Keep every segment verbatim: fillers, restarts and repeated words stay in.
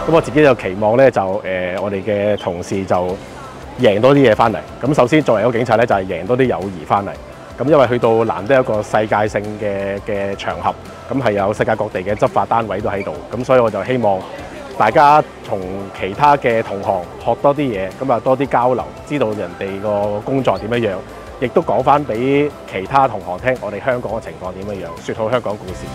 咁我自己就期望咧就誒、呃、我哋嘅同事就贏多啲嘢翻嚟。咁首先作為一個警察咧，就係、是、贏多啲友誼翻嚟。咁因為去到難得一個世界性嘅嘅場合，咁係有世界各地嘅執法單位都喺度，咁所以我就希望大家從其他嘅同行學多啲嘢，咁啊多啲交流，知道人哋個工作點樣樣，亦都講翻俾其他同行聽，我哋香港嘅情況點樣樣，説好香港故事。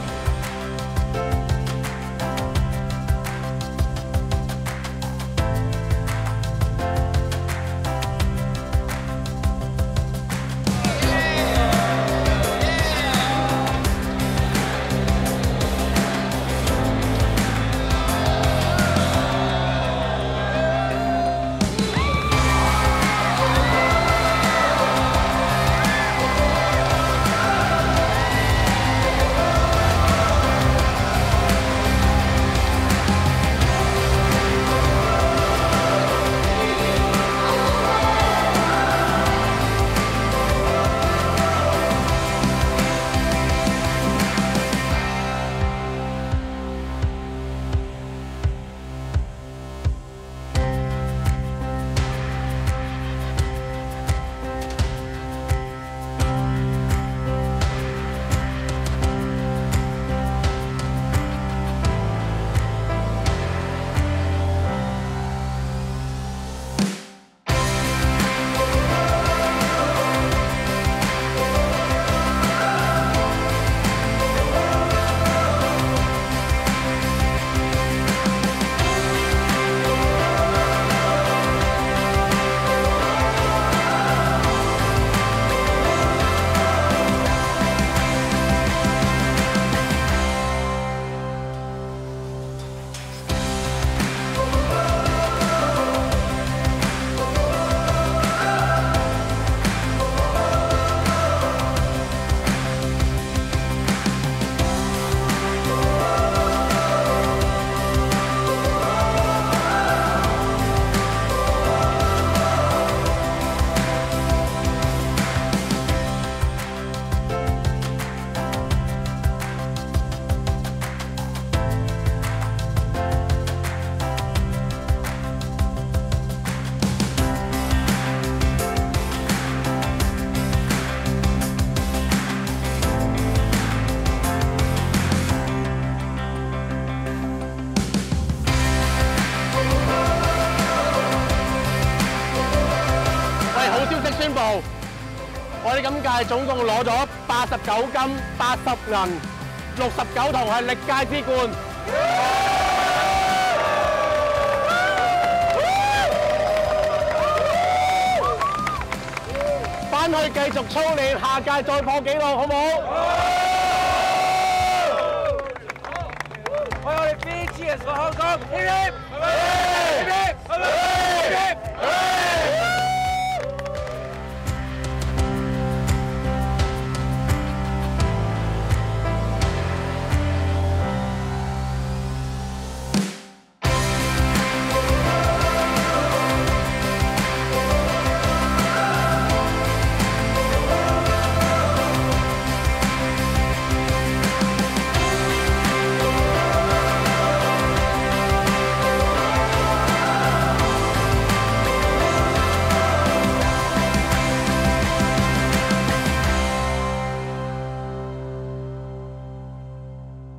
宣布，我哋今屆總共攞咗八十九金、八十銀、六十九銅，係歷屆之冠。翻去繼續操練，下屆再破紀錄，好唔好？為我哋 B G S 個香港，hip hip，hip hip，hip hip。